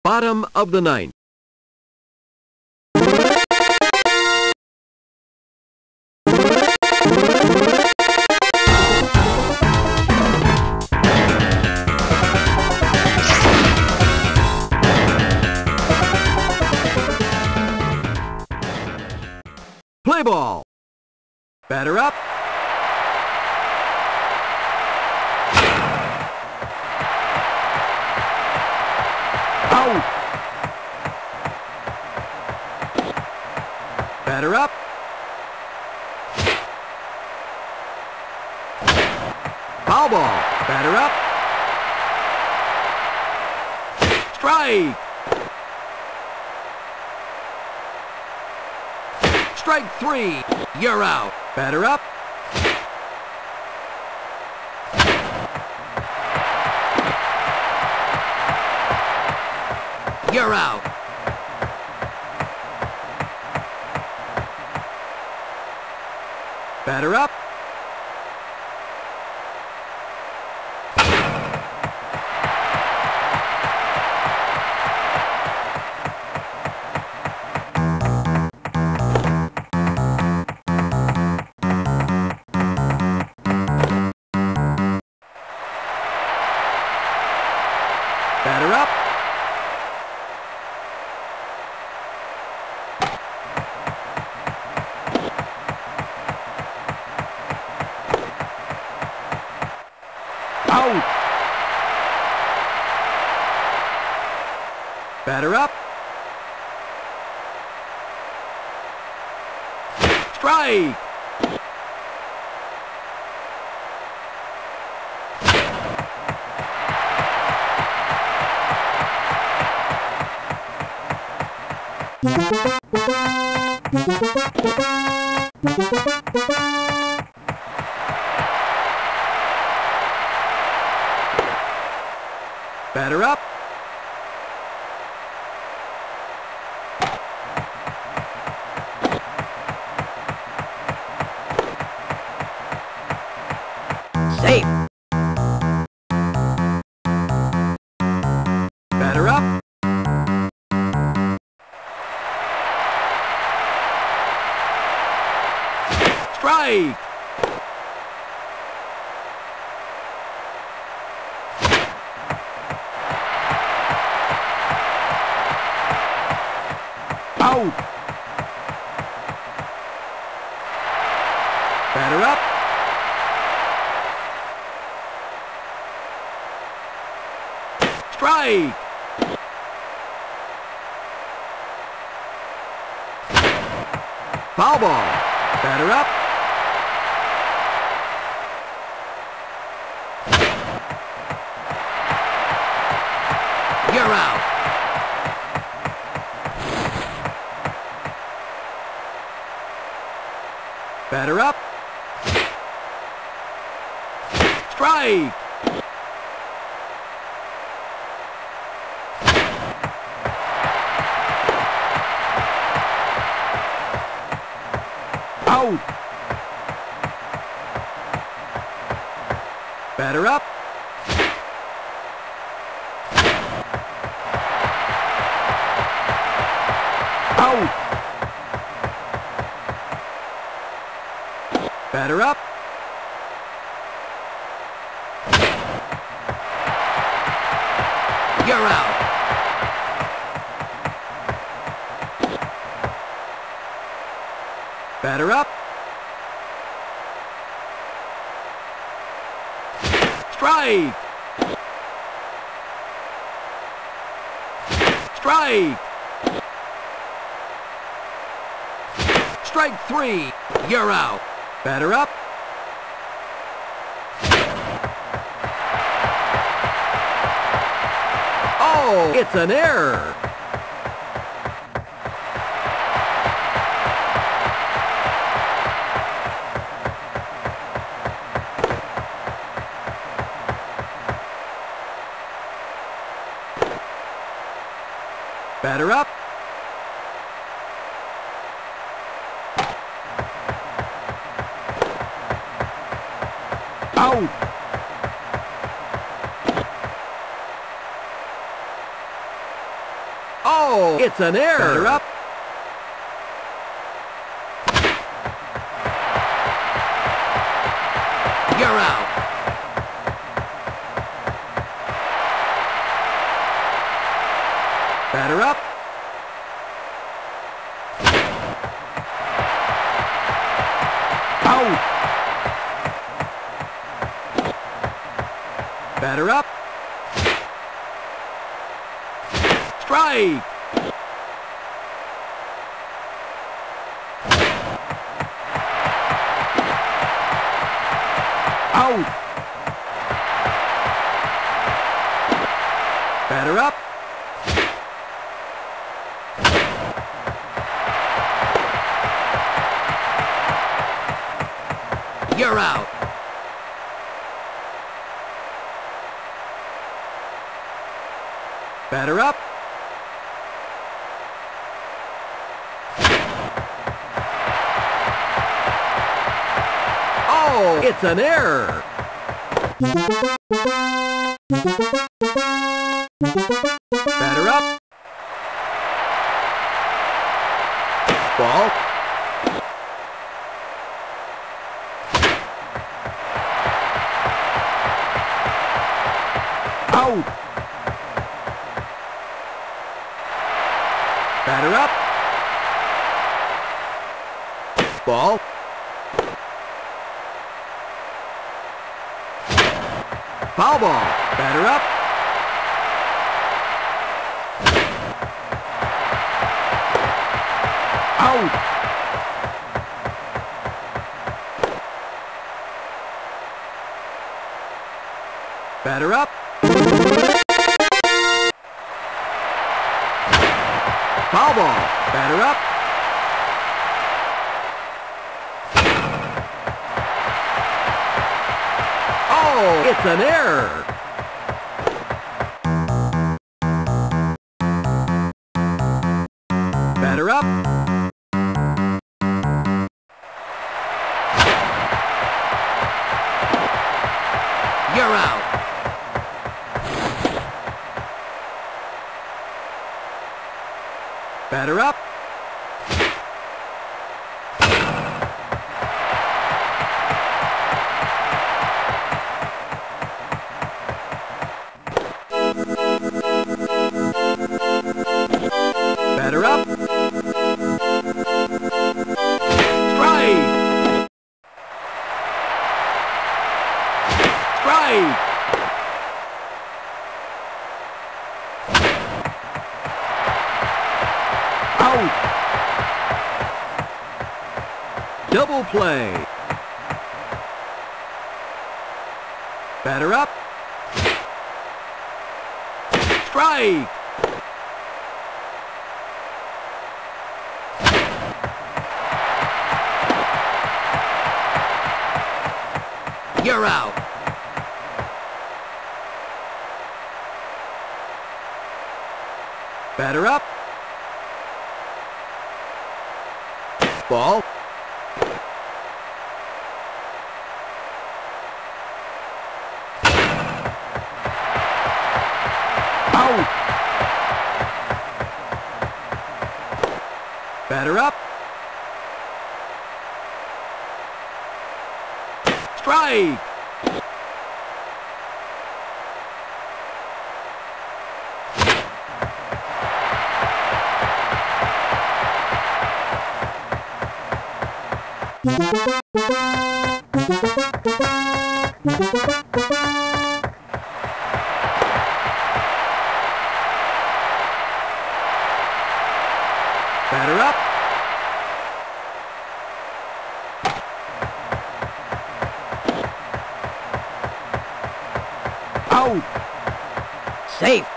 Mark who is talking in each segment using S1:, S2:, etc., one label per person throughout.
S1: Bottom of the ninth. Play ball. Batter up. Out. Batter up. Foul ball. Batter up. Strike. Strike three. You're out. Batter up. You're out. Batter up. Batter up. Out. Batter up. Strike. Batter up. Safe. Batter up. Strike. Out. Batter up. Strike. Foul ball. Batter up. You're out. Batter up. Strike. Out. Batter up. Out. Batter up. You're out. Batter up. Strike. Strike. Strike three. You're out. Batter up. Oh, it's an error. Batter up. Out. Oh, it's an error. Batter up. You're out. Batter up. Out. Batter up. Strike. Out. Batter up. You're out. Batter up. Oh, it's an error. Batter up. Ball. Out. Batter up. Ball. Foul ball. Batter up. Out. Batter up. Foul ball. Batter up. Oh, it's an error. Batter up. You're out. Batter up. Batter up. Strike. Strike. Out. Double play. Batter up. Strike. You're out. Batter up. Ball. Out. Batter up. Strike. Batter up. Out. Safe.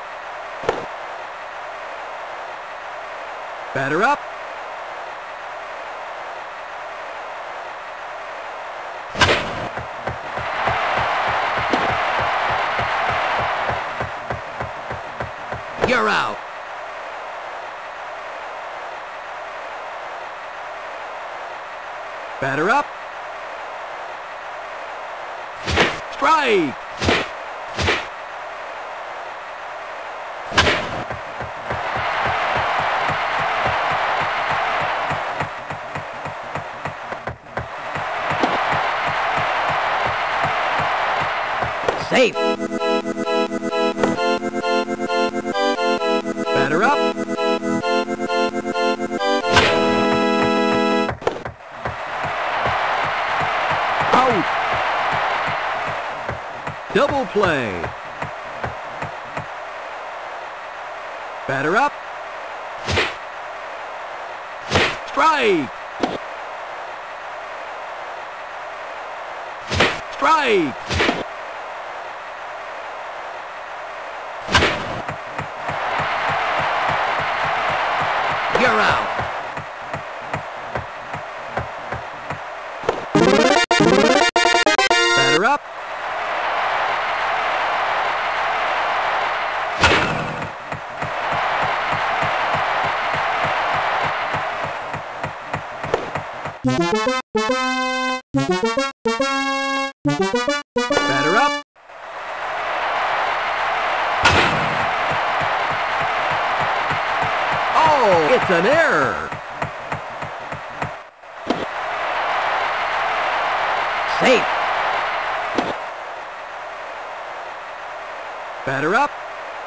S1: Batter up. You're out. Batter up. Strike. Batter up. Out. Double play. Batter up. Strike. Strike. You're out. Batter up. Batter up. Oh, it's an error. Safe. Batter up.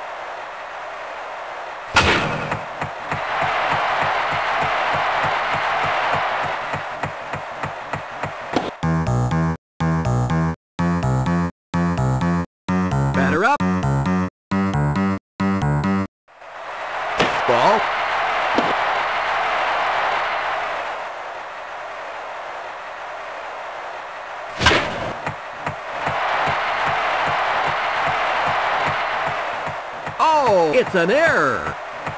S1: Batter up. Ball. Oh, it's an error.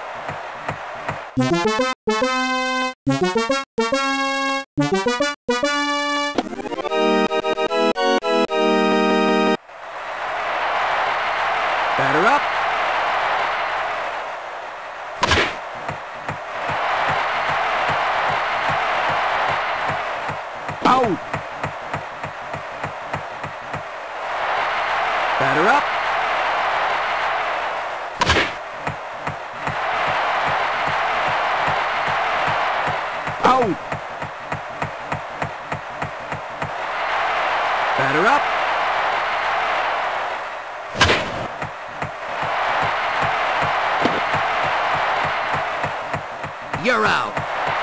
S1: Batter up. Out. Batter up. Out. Batter up. You're out.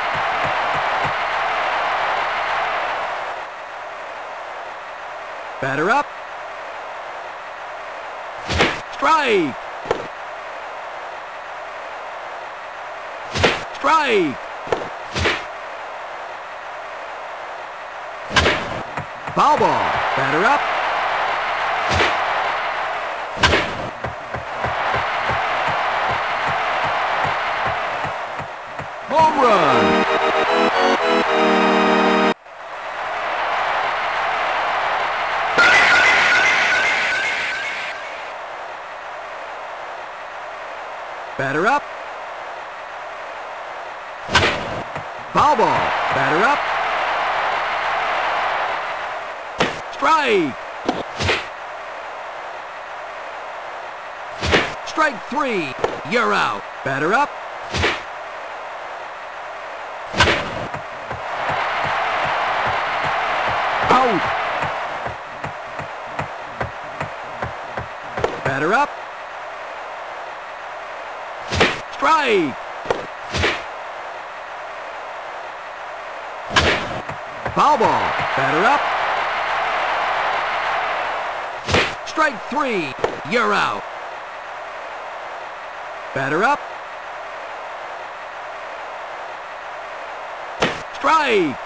S1: Batter up. Strike. Strike. Foul ball. Batter up. Home run. Batter up. Foul ball. Batter up. Strike. Strike three. You're out. Batter up. Out. Batter up. Strike. Foul ball. Batter up. Strike three. You're out. Batter up. Strike.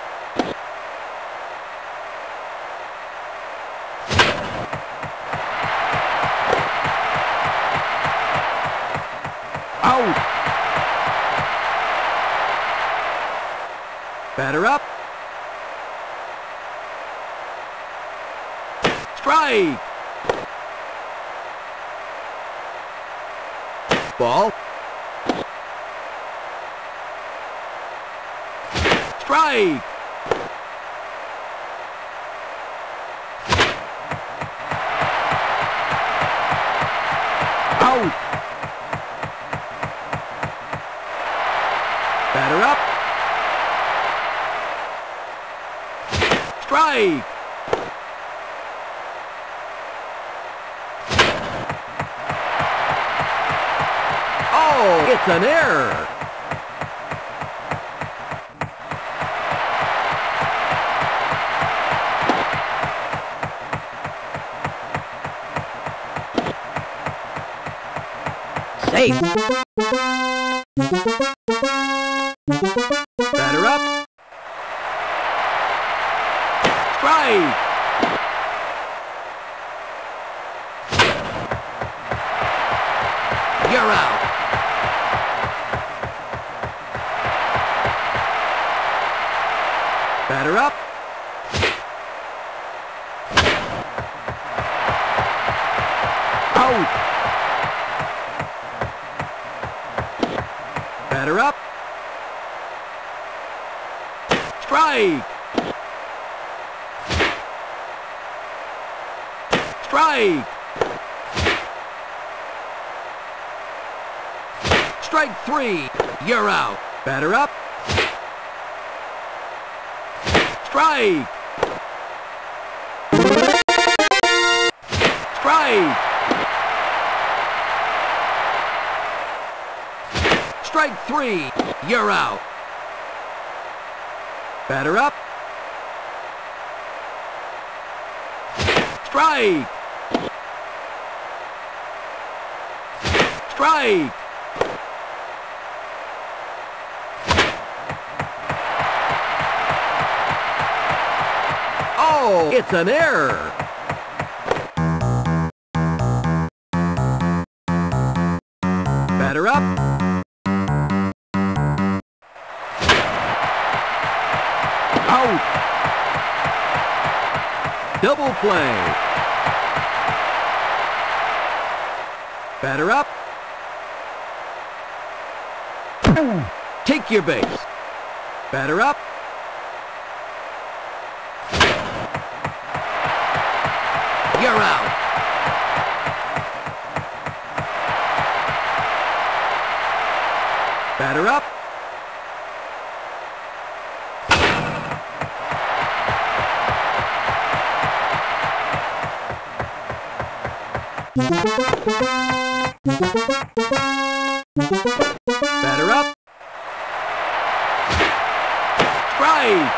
S1: Out. Batter up. Strike. Ball. Strike. Out. Batter up. Strike. Oh, Oh, it's an error. Safe. Batter up. Strike. You're out. Batter up. Out. Batter up. Strike. Strike. Strike three. You're out. Batter up. Strike. Strike. Strike three. You're out. Batter up. Strike. Strike. Oh, it's an error. Batter up. Out. Double play. Batter up. Take your base. Batter up. You're out. Batter up. Batter up. Strike.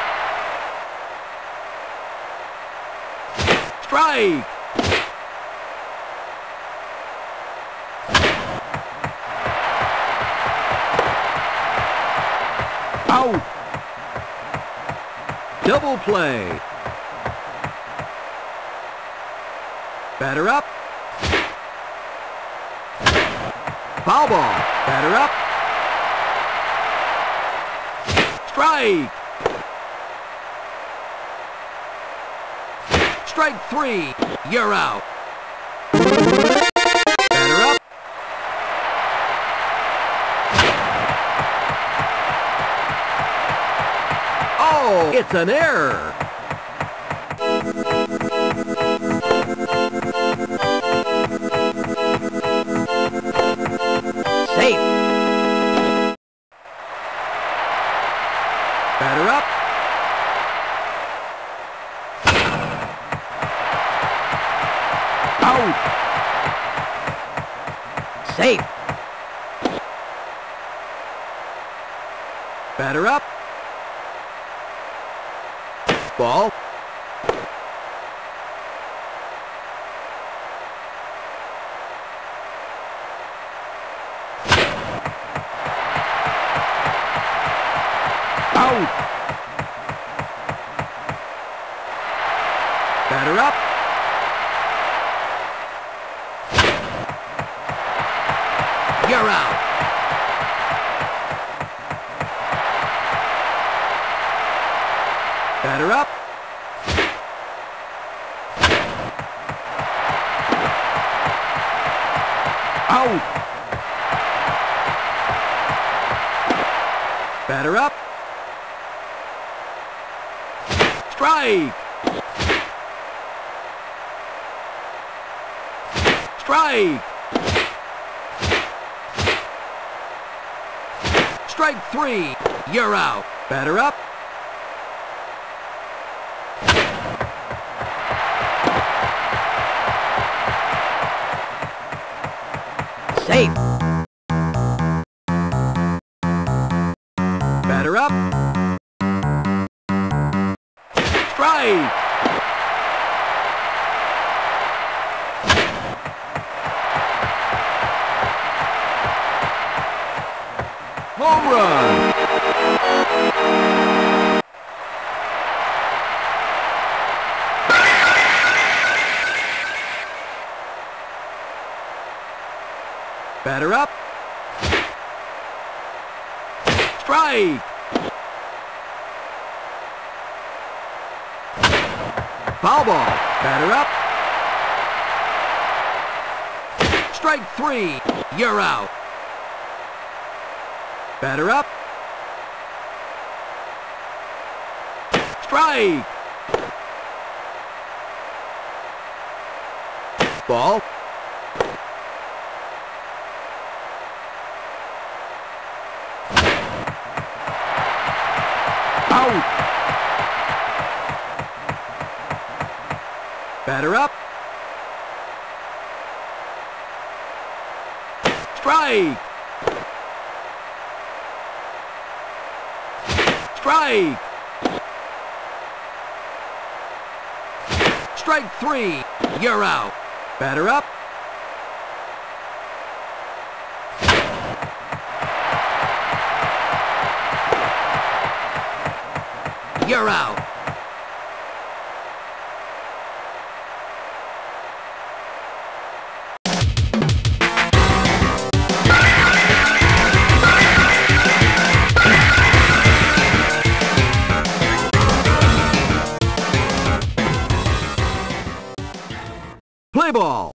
S1: Strike. Out. Double play. Batter up. Foul ball. Batter up. Strike. Strike three. You're out. Batter up. Oh, it's an error. Safe. Batter up. Out. Safe. Batter up. Ball. Out. Batter up. You're out. Batter up. Out. Batter up. Strike. Strike. Strike three. You're out. Batter up. Safe. Home run! Batter up. Strike! Foul ball. Batter up. Strike 3. You're out. Batter up. Strike! Ball. Out! Batter up. Strike! Strike! Strike 3. You're out. Batter up. You're out. Play ball.